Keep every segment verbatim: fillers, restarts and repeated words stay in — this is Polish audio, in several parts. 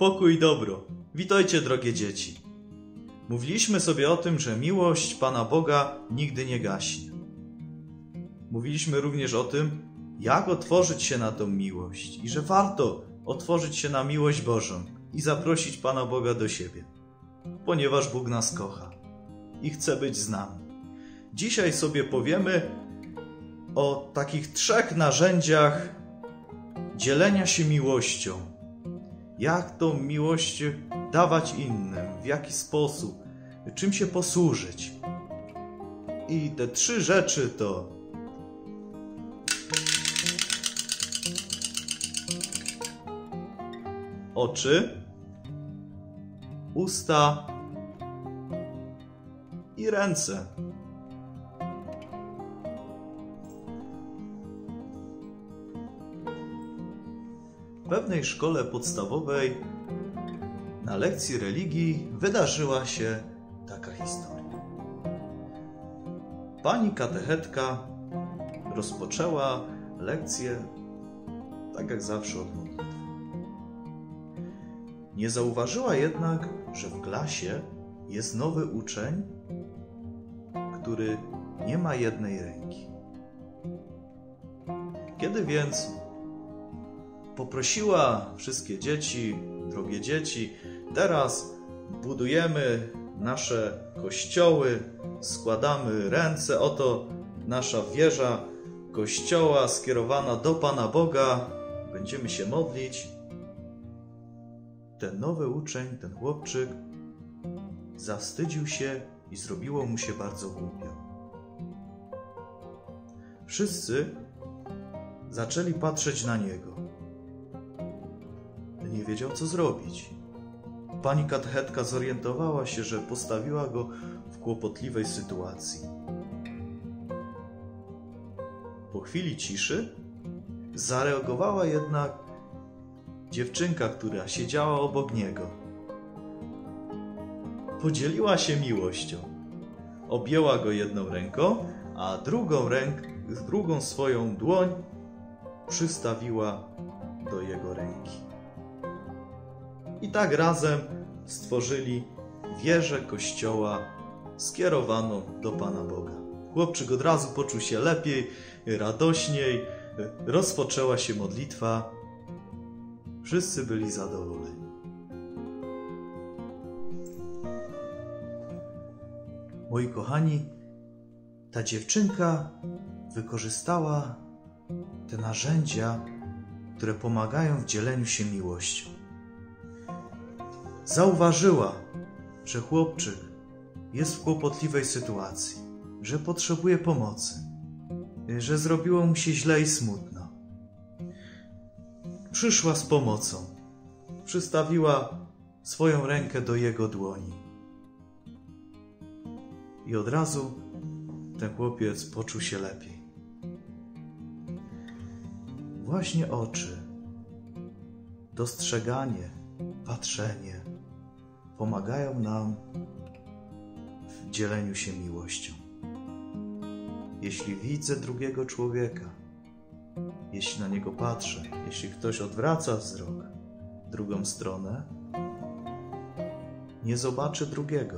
pokój i dobro. Witajcie, drogie dzieci. Mówiliśmy sobie o tym, że miłość Pana Boga nigdy nie gaśnie. Mówiliśmy również o tym, jak otworzyć się na tą miłość i że warto otworzyć się na miłość Bożą i zaprosić Pana Boga do siebie, ponieważ Bóg nas kocha i chce być z nami. Dzisiaj sobie powiemy o takich trzech narzędziach dzielenia się miłością. Jak tą miłość dawać innym, w jaki sposób, czym się posłużyć. I te trzy rzeczy to oczy, usta i ręce. W pewnej szkole podstawowej na lekcji religii wydarzyła się taka historia. Pani katechetka rozpoczęła lekcję tak jak zawsze od modlitwy. Nie zauważyła jednak, że w klasie jest nowy uczeń, który nie ma jednej ręki. Kiedy więc poprosiła wszystkie dzieci, drogie dzieci, teraz budujemy nasze kościoły, składamy ręce, oto nasza wieża kościoła skierowana do Pana Boga, będziemy się modlić. Ten nowy uczeń, ten chłopczyk, zawstydził się i zrobiło mu się bardzo głupio. Wszyscy zaczęli patrzeć na niego. Nie wiedział, co zrobić. Pani katechetka zorientowała się, że postawiła go w kłopotliwej sytuacji. Po chwili ciszy zareagowała jednak dziewczynka, która siedziała obok niego. Podzieliła się miłością. Objęła go jedną ręką, a drugą, ręk, drugą swoją dłoń przystawiła do jego ręki. I tak razem stworzyli wieżę kościoła skierowaną do Pana Boga. Chłopczyk od razu poczuł się lepiej, radośniej, rozpoczęła się modlitwa. Wszyscy byli zadowoleni. Moi kochani, ta dziewczynka wykorzystała te narzędzia, które pomagają w dzieleniu się miłością. Zauważyła, że chłopczyk jest w kłopotliwej sytuacji, że potrzebuje pomocy, że zrobiło mu się źle i smutno. Przyszła z pomocą, przystawiła swoją rękę do jego dłoni. I od razu ten chłopiec poczuł się lepiej. Właśnie oczy, dostrzeganie, patrzenie pomagają nam w dzieleniu się miłością. Jeśli widzę drugiego człowieka, jeśli na niego patrzę, jeśli ktoś odwraca wzrok w drugą stronę, nie zobaczy drugiego.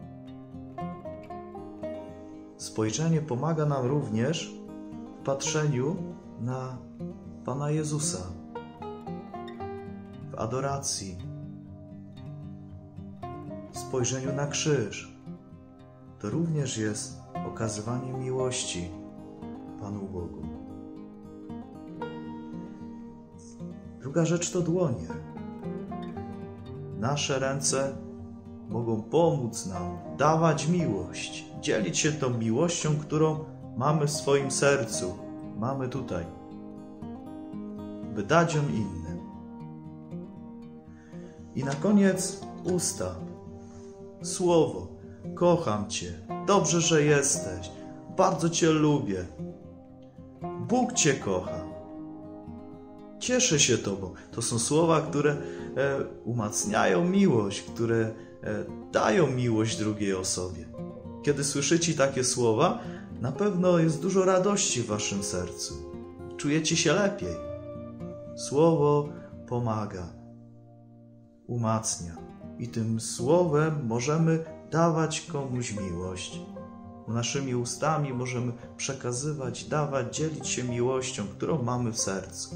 Spojrzenie pomaga nam również w patrzeniu na Pana Jezusa, w adoracji, w spojrzeniu na krzyż. To również jest okazywanie miłości Panu Bogu. Druga rzecz to dłonie. Nasze ręce mogą pomóc nam dawać miłość, dzielić się tą miłością, którą mamy w swoim sercu, mamy tutaj, by dać ją innym. I na koniec usta, słowo, kocham Cię, dobrze, że jesteś, bardzo Cię lubię, Bóg Cię kocha, cieszę się Tobą. To są słowa, które e, umacniają miłość, które e, dają miłość drugiej osobie. Kiedy słyszycie takie słowa, na pewno jest dużo radości w waszym sercu. Czujecie się lepiej. Słowo pomaga. umacnia i tym słowem możemy dawać komuś miłość. Naszymi ustami możemy przekazywać, dawać, dzielić się miłością, którą mamy w sercu.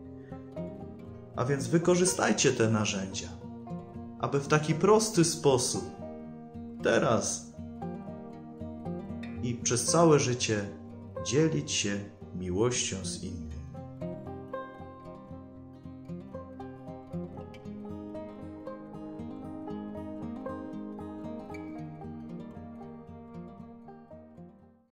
A więc wykorzystajcie te narzędzia, aby w taki prosty sposób teraz i przez całe życie dzielić się miłością z innymi.